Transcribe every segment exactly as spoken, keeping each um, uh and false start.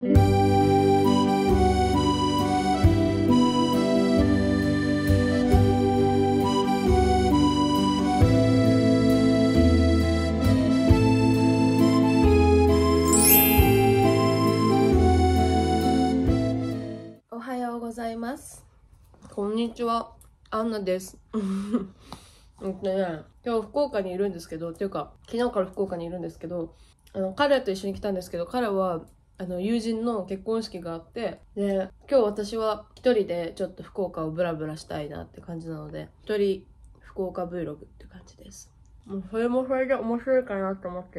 おはようございます。こんにちは、アンナです。えっとね、今日福岡にいるんですけど、っていうか昨日から福岡にいるんですけど、あの彼と一緒に来たんですけど、彼はあの友人の結婚式があって、で今日私は一人でちょっと福岡をブラブラしたいなって感じなので、一人福岡 Vlog って感じです。もうそれもそれで面白いかなと思って、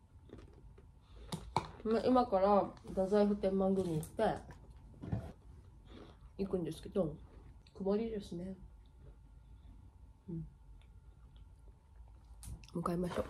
今から太宰府天満宮に行って行くんですけど、曇りですね。うん、向かいましょう。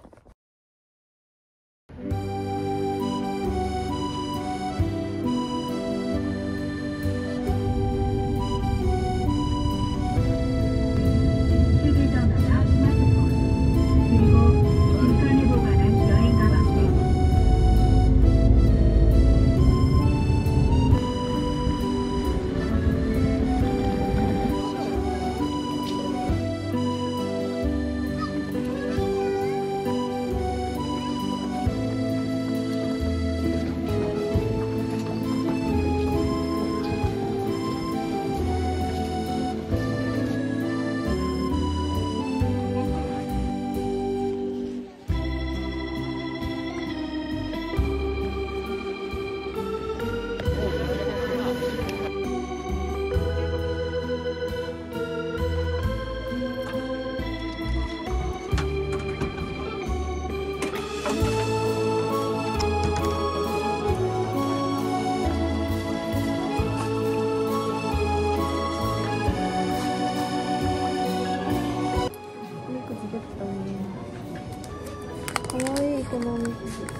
かわいいこのお店。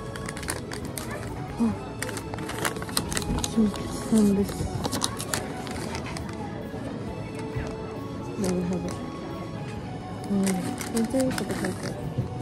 あ、そうさんです。なるほど。うん、本当にいいこと書いてある。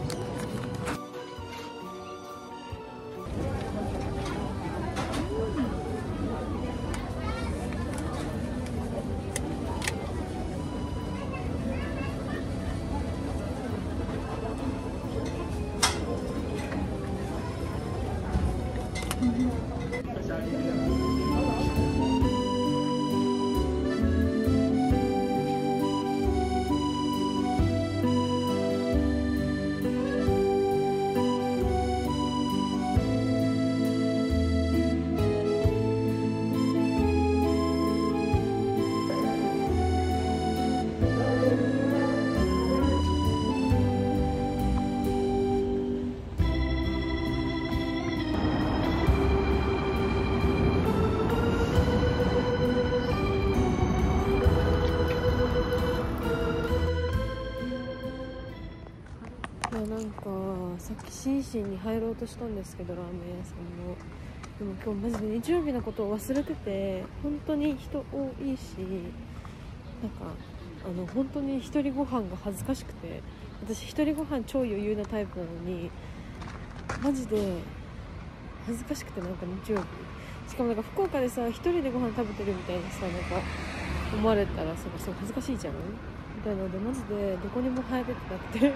なんかさっきシンシンに入ろうとしたんですけど、ラーメン屋さんの。でも今日マジで日曜日のことを忘れてて、本当に人多いし、なんかあの本当に一人ご飯が恥ずかしくて、私一人ご飯超余裕なタイプなのにマジで恥ずかしくて、なんか日曜日しかもなんか福岡でさ、一人でご飯食べてるみたいなさ、なんか思われたらさ、そう恥ずかしいじゃんみたいなので、マジでどこにも入れてなくて今ずっ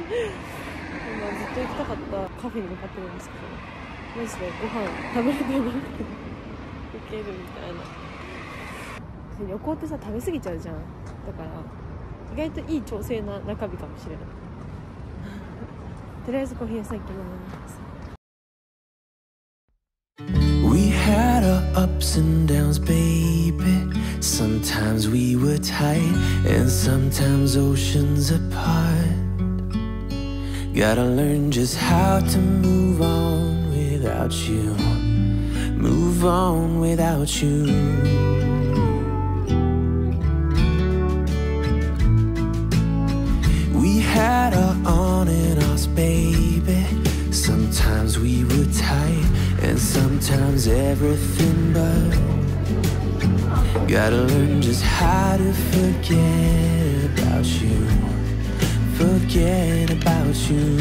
と行きたかったカフェに向かってるんですけど、マジでご飯食べれてなくてウケるみたいな。旅行ってさ、食べ過ぎちゃうじゃん。だから意外といい調整な中日かもしれないとりあえずコーヒー屋さん行きます。 We had our ups and downs, baby. Sometimes we were tight, and sometimes oceans apart. Gotta learn just how to move on without you. Move on without you. We had our on and offs, baby. Sometimes we were tight, and sometimes everything but. Gotta learn just how to forget about you. Forget about you.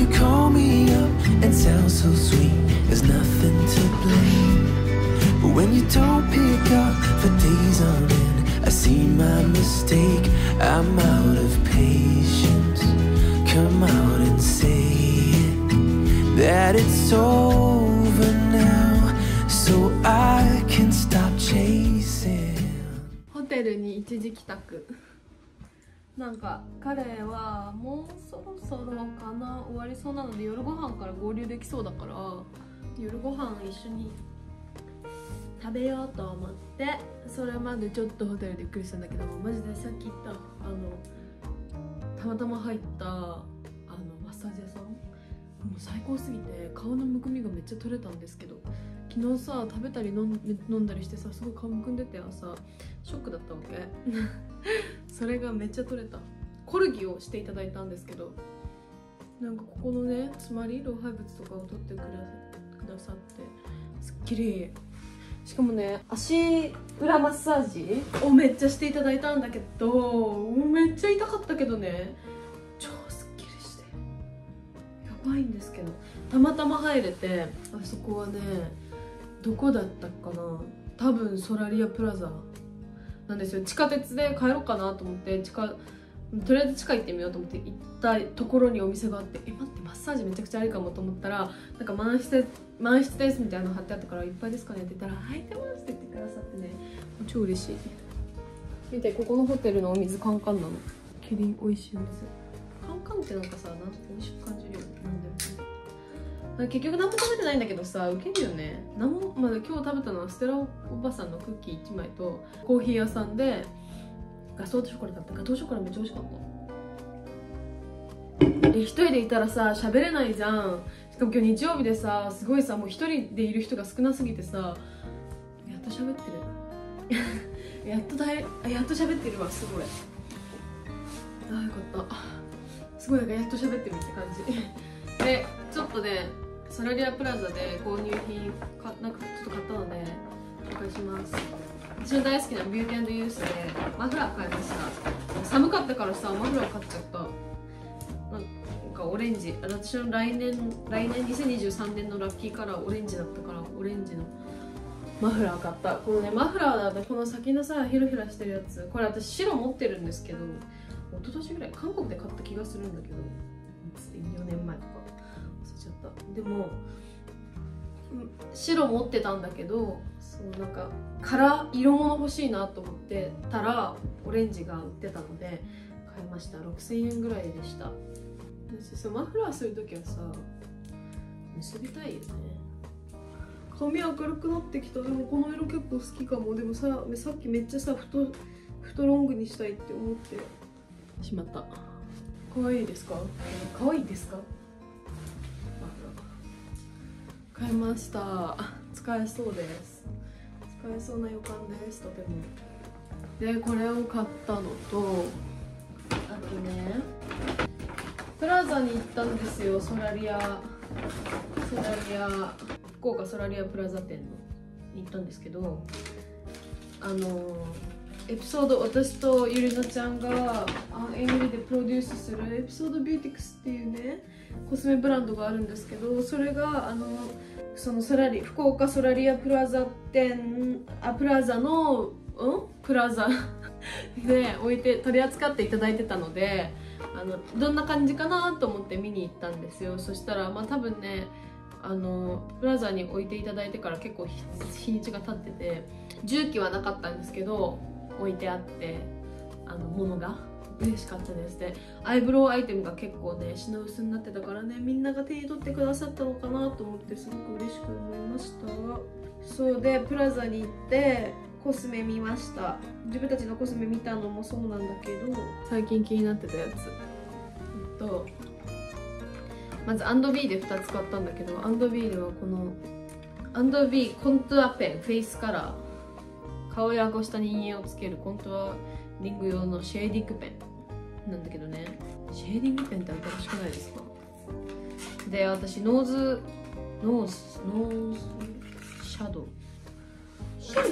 you call me up and sound so sweet, there's nothing to blame. But when you don't pick up for days on end, I see my mistake, I'm out of patience. Come out and say it, that it's over now, so I can stop chasing. ホテルに一時帰宅。なんか彼はもうそろそろかな終わりそうなので、夜ご飯から合流できそうだから、夜ご飯一緒に食べようと思って、それまでちょっとホテルでゆっくりしたんだけど、マジでさっき言ったあのたまたま入ったあのマッサージ屋さん、もう最高すぎて顔のむくみがめっちゃ取れたんですけど、昨日さ食べたり飲ん飲んだりしてさ、すごい顔むくんでて朝ショックだったわけそれがめっちゃ取れた。コルギをしていただいたんですけど、なんかここのねつまり老廃物とかを取ってくだくださってすっきり。しかもね足裏マッサージをめっちゃしていただいたんだけど、めっちゃ痛かったけどね、超すっきりしてやばいんですけど、たまたま入れて、あそこはねどこだったかな、多分ソラリアプラザなんですよ。地下鉄で帰ろうかなと思って、地下とりあえず地下行ってみようと思って行ったところにお店があって、え待ってマッサージめちゃくちゃあるかもと思ったら、なんか満室満室ですみたいなの貼ってあったから、いっぱいですかねって言ったら「入ってます」って言ってくださってね、超嬉しい。見て、ここのホテルのお水カンカンなの。キリン美味しいお水カンカンってなんかさ、なんか美味しく感じるよね。なんでも結局何も食べてないんだけどさ、ウケるよね。何も、まだ今日食べたのはステラおばさんのクッキーいちまいと、コーヒー屋さんでガトーショコラ食べた。ガトーショコラめっちゃ美味しかった。で一人でいたらさ喋れないじゃん。しかも今日日曜日でさ、すごいさ、もう一人でいる人が少なすぎてさ、やっと喋ってるやっとだいやっと喋ってるわ。すごい、ああよかった。すごいなんかやっと喋ってるって感じで、ちょっとねソラリアプラザで購入品かなんかちょっと買ったので紹介します。私の大好きなビューティー&ユースでマフラー買いました。寒かったからさマフラー買っちゃった。なんかオレンジ、私の来年来年にせんにじゅうさんねんのラッキーカラーオレンジだったから、オレンジのマフラー買った。このねマフラーだとこの先のさヒラヒラしてるやつ、これ私白持ってるんですけど、一昨年ぐらい韓国で買った気がするんだけど、よねんまえとか忘れちゃった。でも白持ってたんだけど、そうなんかカラー色物欲しいなと思ってたらオレンジが売ってたので買いました。ろくせんえんぐらいでした。そうマフラーするときはさ結びたいよね。髪明るくなってきた。でもこの色結構好きかも。でもささっきめっちゃさ太太ロングにしたいって思ってしまった。可愛いですか？可愛いですか？買いました。使えそうです。使えそうな予感です。とても。でこれを買ったのと、あとねプラザに行ったんですよ。ソラリアソラリア福岡ソラリアプラザ店のに行ったんですけど、あのエピソード、私とゆりのちゃんがエミリでプロデュースするエピソードビューティクスっていうねコスメブランドがあるんですけど、それがあのそのソラリ福岡ソラリアプラザ店あプラザのうんプラザで置いて取り扱っていただいてたので、あのどんな感じかなと思って見に行ったんですよ。そしたらまあ多分ねあのプラザに置いていただいてから結構日にちが経ってて、重機はなかったんですけど置いてあって、あのものが嬉しかったです。でアイブロウアイテムが結構ね品薄になってたからね、みんなが手に取ってくださったのかなと思ってすごく嬉しく思いました。そうでプラザに行ってコスメ見ました。自分たちのコスメ見たのもそうなんだけど、最近気になってたやつ、えっとまず アンドビー でふたつ買ったんだけど、 アンドビー ではこの アンドビー コントゥアペンフェイスカラー、顔や顎下に陰影をつけるコントゥアリング用のシェーディングペンなんだけどね、シェーディングペンって新しくないですか？で私ノーズノーズノーズシャドウ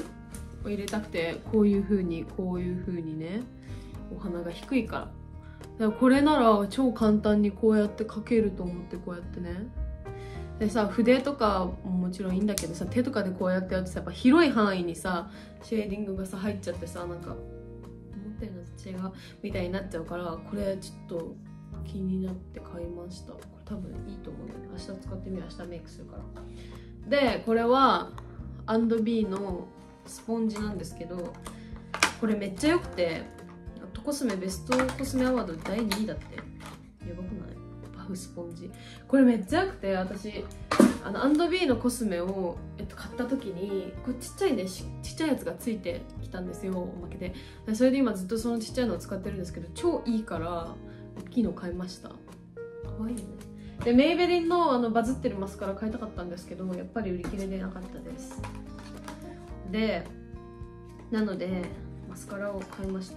を入れたくて、こういう風にこういう風にねお鼻が低いからからこれなら超簡単にこうやって描けると思って、こうやってね。でさ、筆とかももちろんいいんだけどさ、手とかでこうやってやるとさ、やっぱ広い範囲にさシェーディングがさ入っちゃってさ、なんか思ってるのと違うみたいになっちゃうから、これちょっと気になって買いました。これ多分いいと思うんだよね。明日使ってみる。明日メイクするから。でこれは アンドビー のスポンジなんですけど、これめっちゃ良くて、トコスメベストコスメアワードだいにいだって。やばくない？パフスポンジ。これめっちゃ良くて、私あの アンドビー のコスメを、えっと、買った時にこれちっちゃいね、ちっちゃいやつがついてきたんですよ、おまけで。それで今ずっとそのちっちゃいのを使ってるんですけど、超いいから大きいの買いました。かわいいよね。でメイベリン の, あのバズってるマスカラ買いたかったんですけど、やっぱり売り切れでなかったです。でなのでマスカラを買いました。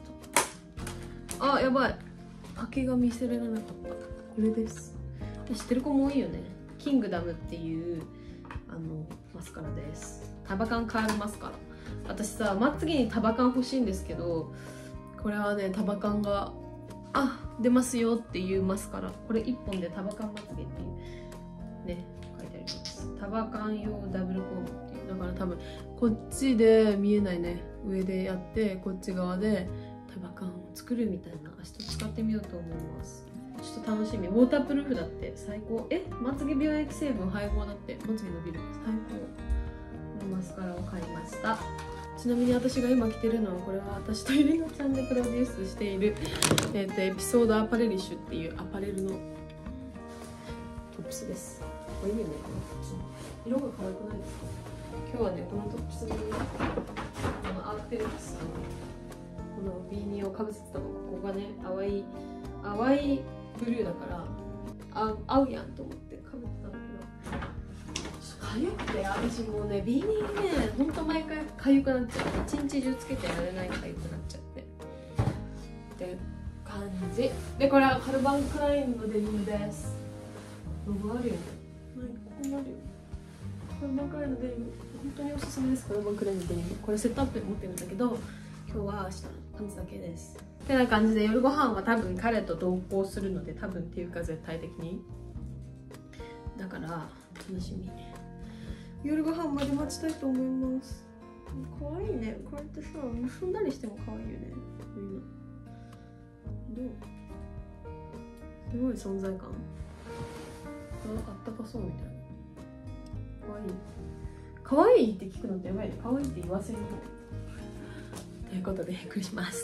あ、やばい、先が見せられなかった。これです。知ってる子も多いよね。キングダムっていうあのマスカラです。タバカンカールマスカラ。私さ、まつげにタバカン欲しいんですけど、これはね、タバカンがあ出ますよっていうマスカラ。これいっぽんでタバカンまつげっていうね書いてあります。タバカン用ダブルコームっていう。だから多分こっちで見えないね、上でやってこっち側でタバカンを作るみたいな。明日使ってみようと思います。ちょっと楽しみ。ウォータープルーフだって。最高。え、まつげ美容液成分配合だって。まつげ伸びる。最高のマスカラを買いました。ちなみに私が今着てるのは、これは私とゆりなちゃんでプロデュースしている、えー、とエピソードアパレリッシュっていうアパレルのトップスです。これいいよね、このトップス。色が可愛くないですか？今日はね、このトップスにこのアークテレックスのこのビーニーをかぶせてたの。ここがね、淡い淡いブルーだからあ合うやんと思ってかぶってたんだけど、かゆくて、私もうね、ビーニーね、ほんと毎回かゆくなっちゃう。一日中つけてられないかゆくなっちゃってって感じで、これはカルバンクラインのデニムです。ロゴあるよね。こうなるよ。カルバンクラインのデニム、本当におすすめです。カルバンクラインのデニム、これセットアップで持ってるんだけど、今日は明日パンツだけです。ってな感じで、夜ご飯は多分彼と同行するので、多分っていうか絶対的にだから楽しみ。夜ご飯まで待ちたいと思います。かわいいね。こうやってさ、結んだりしてもかわいいよね。みんなどう？すごい存在感。あったかそうみたいな。かわいい。かわいいって聞くのってやばいね。かわいいって言わせるの。ということでクリスマス。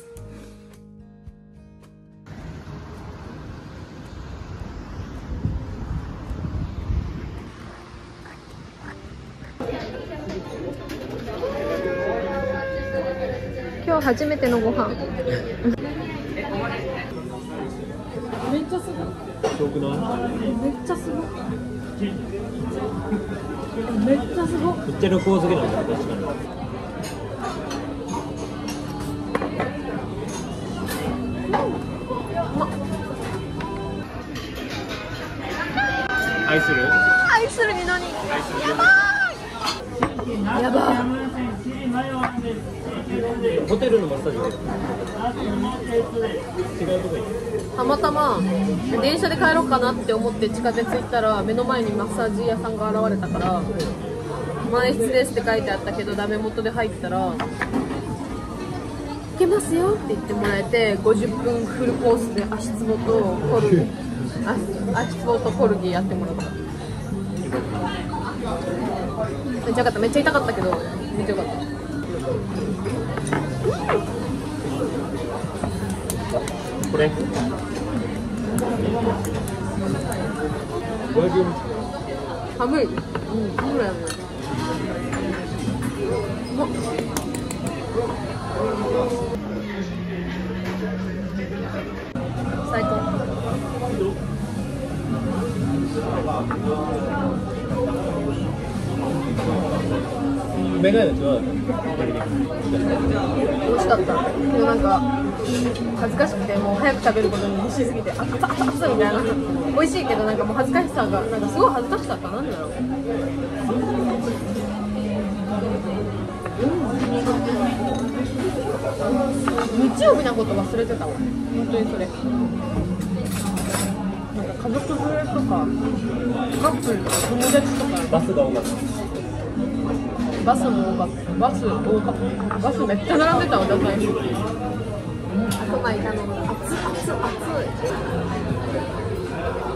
今日初めてのご飯。めっちゃすごい。めっちゃすごい。めっちゃすごい。 めっちゃ旅行好きなんだ、確かに。愛する？ 愛するにのに。やばい。やばい。 ホテルのマッサージは違うとこ行く。 たまたま電車で帰ろうかなって思って地下鉄行ったら、目の前にマッサージ屋さんが現れたから、満室ですって書いてあったけどダメ元で入ったら、いけますよって言ってもらえて、ごじゅっぷんフルコースで足つぼとコルギ足つぼとコルギやってもらった。めっちゃよかった。めっちゃ痛かったけどめっちゃよかった。 これ寒い。うん、そうだよね。うまっ。最高。 メガネとは美味しかった。けどなんか恥ずかしくて、もう早く食べることに必死すぎて、あっ熱々みたいな。美味しいけどなんかもう恥ずかしさが、なんかすごい恥ずかしかった。なんでだろう。 日曜日なこと忘れてたわ。本当にそれ。なんか家族連れとかカップルとか友達とかバスが多かった。 バスも多かった。バス多かった。バスめっちゃ並んでたわ、だから。白米頼む。熱々熱い。